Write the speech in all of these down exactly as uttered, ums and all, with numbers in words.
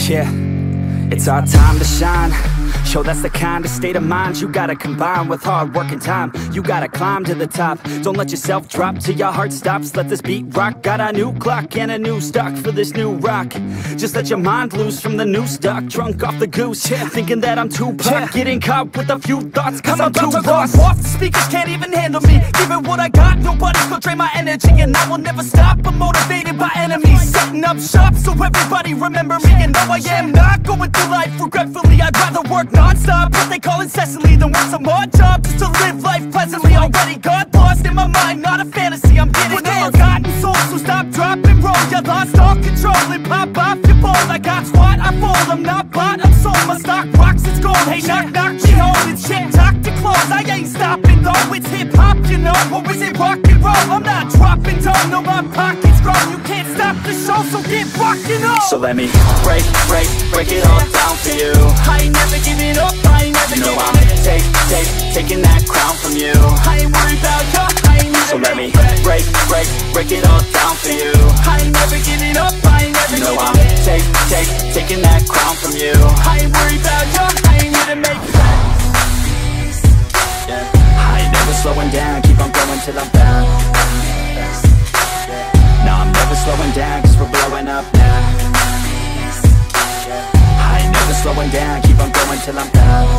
Yeah, it's our time to shine. Yo, that's the kind of state of mind you gotta combine with hard work and time. You gotta climb to the top. Don't let yourself drop till your heart stops. Let this beat rock. Got a new clock and a new stock for this new rock. Just let your mind loose from the new stock. Drunk off the goose, yeah. Thinking that I'm too pop, yeah. Getting caught with a few thoughts cause I'm, I'm too lost. Off, the speakers can't even handle me. Giving what I got, nobody's gonna drain my energy. And I will never stop, I'm motivated by enemies. Setting up shop so everybody remember me. And no, I am not going through life regretfully. I'd rather work non-stop, what they call incessantly, than work some odd job just to live life pleasantly. Already got lost in my mind, not a fantasy, I'm getting there. Forgotten souls, so stop, drop, and roll. You lost all control and pop off your ball. I got squat, I fold, I'm not bought, I'm sold. My stock rocks, it's gold. Hey, knock, knock, me home, it's shit, talk to close. I ain't stopping though, it's hip-hop, you know. Or is it rock and roll? I'm not dropping down, no, my pocket's grown. You can't stop the show, so get rockin' on. So let me break, break, break it all down for you. I ain't never giving up, I ain't never, you know I'm take, take, taking that crown from you. I ain't worried about you, I ain't never. So let me break, break, break it all down for you. I ain't never giving up, I ain't never, you know I'm take, take, taking that crown from you. I ain't worried about you, I ain't here to make friends. Yeah. I ain't never slowing down, keep on going till I'm found. No, I'm never slowing down, cause we're blowing up now. I ain't never slowing down, keep on going till I'm down.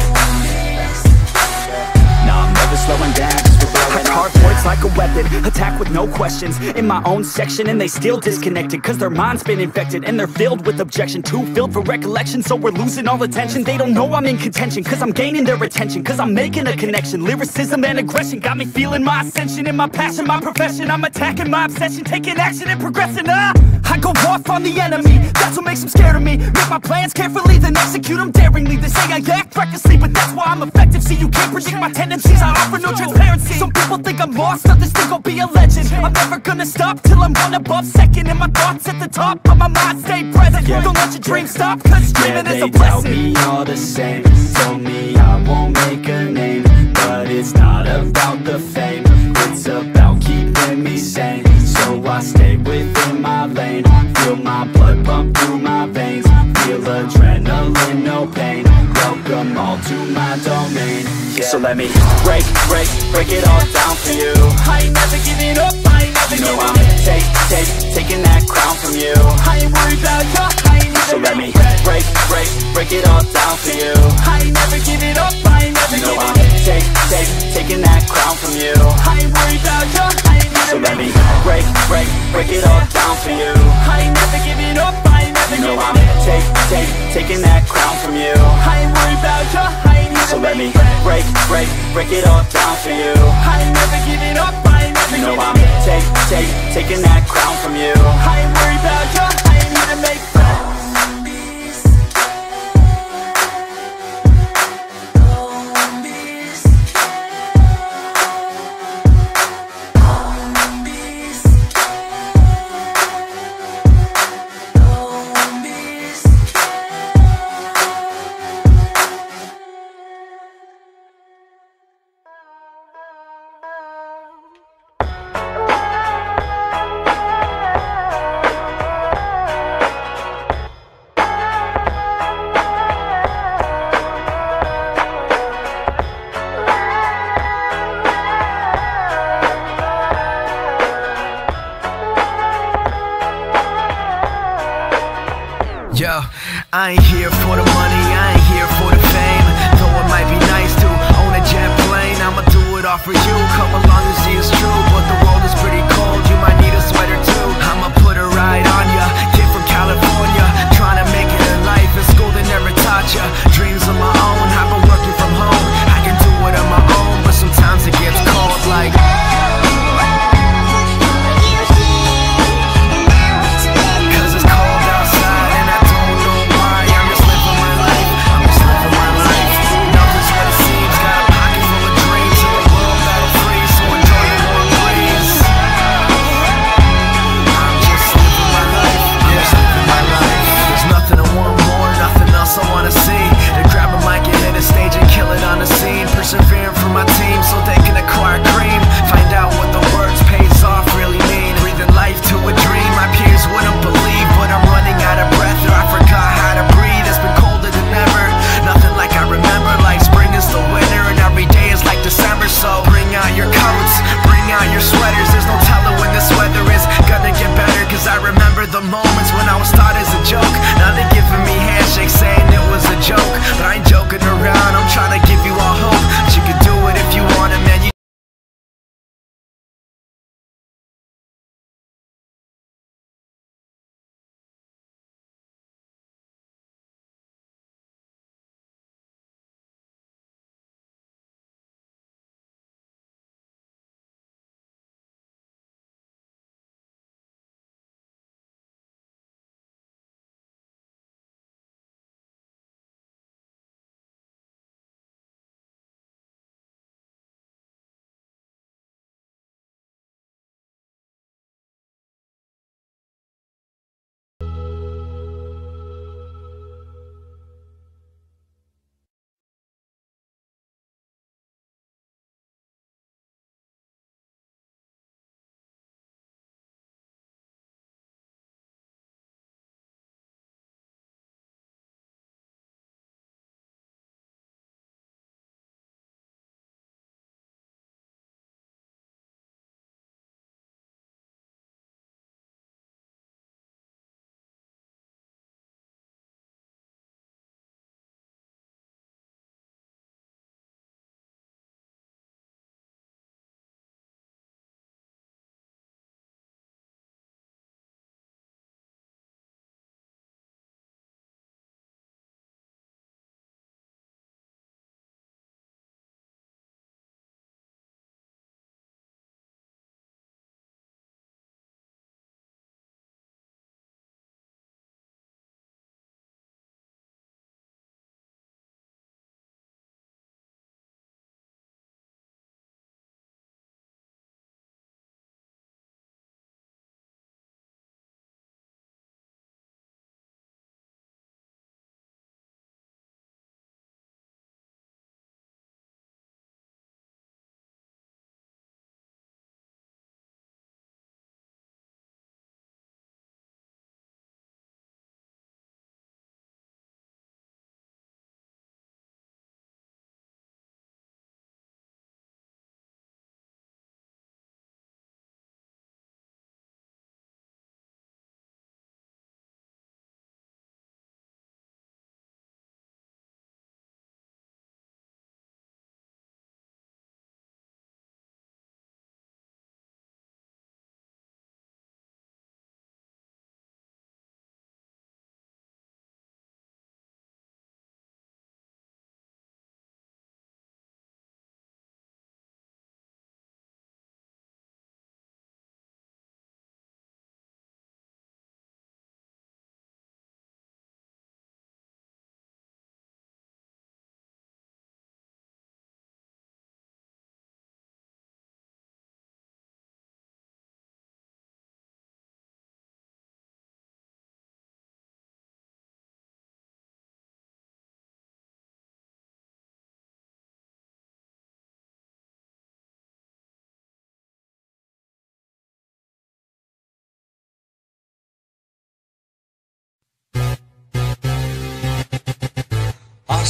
No, I'm never slowing down, cause we're blowing up. Hard words like a weapon, attack with no questions. In my own section and they still disconnected, cause their mind's been infected and they're filled with objection. Too filled for recollection, so we're losing all attention. They don't know I'm in contention, cause I'm gaining their attention. Cause I'm making a connection, lyricism and aggression got me feeling my ascension. In my passion, my profession, I'm attacking my obsession. Taking action and progressing, ah I go off on the enemy, that's what makes them scared of me. Make my plans carefully, then execute them daringly. They say I act recklessly, but that's why I'm effective. See, you can't predict my tendencies, I offer no transparency. Some people think I'm lost, others think I'll be a legend. I'm never gonna stop till I'm one above second. And my thoughts at the top, but my mind stay present. Yeah. Don't let your dreams stop, cause dreaming yeah, is a blessing. They tell me all the same, told me I won't make a name. But it's not about the fame, it's about keeping me sane. So I stay within my lane, feel my blood pump through my veins. Feel adrenaline, no pain, welcome all to my domain. Yeah. So let me break, break, break it all down for you. I ain't never giving up, I ain't never, you know I'm take, take, taking that crown from you. I ain't worried about you, I ain't never. So let me break, break, break it all down for you. I ain't never giving up, I ain't never, you know I'm take, take, taking that crown from you. I ain't worried about you, I ain't never. So let me break, break, break it all down for you. I ain't never giving up, I ain't never, you know I'm take, take, taking that crown from you. I ain't worried about you, I ain't never. So let me break, break, break it all down for you. I ain't never giving up, I ain't never, you know I'm take, take, taking that crown from you. I ain't worried about you, I ain't here to make friends. Yo, I ain't here for the money, I ain't here for the fame. Though it might be nice to own a jet plane, I'ma do it all for you. Come along and see it's true, but the world is pretty cold, you might need a sweater too. I'ma put a ride on ya, kid from California, trying to make it in life in school they never taught ya. Dreams of my own, I've been working from home. I can do it on my own, but sometimes it gets cold like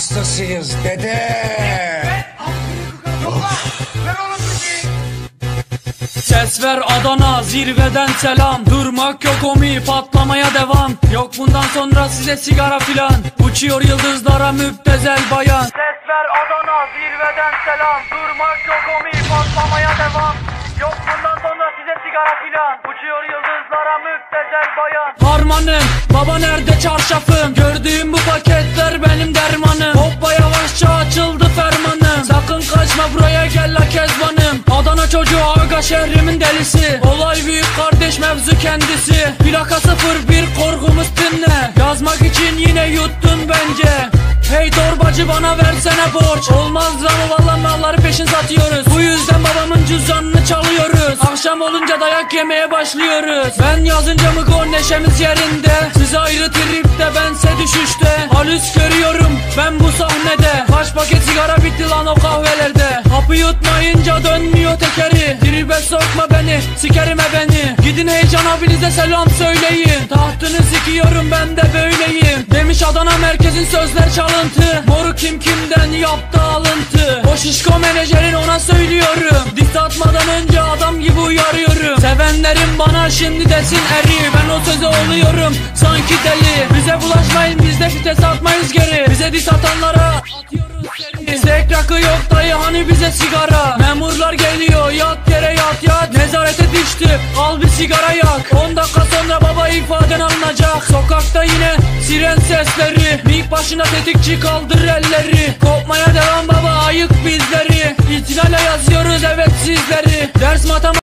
hastasıyız dede. Ses ver Adana, zirveden selam. Durmak yok omi, patlamaya devam. Yok bundan sonra size sigara filan. Uçuyor yıldızlara müptezel bayan. Ses ver Adana, zirveden selam. Durmak yok omi, patlamaya devam. Yok bundan sonra size sigara filan. Uçuyor yıldızlara müptezel bayan. Harmanım, baba nerede çarşafım? Gördüğüm bu paketler benim dermanım. Hoppa yavaşça açıldı fermanım. Sakın kaçma buraya gel la kezbanım. Adana çocuğu aga şehrimin delisi. Olay büyük kardeş mevzu kendisi. Plaka sıfır bir korkumuz dinle. Yazmak için yine yuttun bence. Hey torbacı bana versene borç. Olmaz ama vallahi malları peşin satıyoruz. Bu yüzden babamın cüzdanını çalıyoruz. Akşam olunca dayak yemeye başlıyoruz. Ben yazınca mı gol neşemiz yerinde. Siz ayrı tripte bense düşüşte. Halüs görüyorum ben bu sahnede. Kaç paket sigara bitti lan o kahvelerde. Hapı yutmayınca dönmüyor tekeri. Tribe sokma beni, sikerime beni. Gidin heyecan abinize selam söyleyin. Tahtını sikiyorum ben de böyleyim. Demiş Adana merkezin sözler çalıntı. Moru kim kimden yaptı alıntı. O şişko menajerin ona söylüyorum. Diss atmadan önce adam gibi uyarıyorum. Sevenlerim bana şimdi desin eri. Ben o söze oluyorum sanki deli. Bize bulaşmayın biz de vites atmayız geri. Bize diss atanlara atıyoruz seri. Sek rakı yok dayı hani bize sigara. Memurlar geliyor yat yere yat yat. Nezarete düştü al bir sigara yak. On dakika sonra baba ifaden alınacak. Sokakta yine siren sesleri. Mik başına tetikçi kaldır elleri. Kopmaya devam baba ayık bizleri. İtinayla yazıyoruz evet sizleri. Ders matematik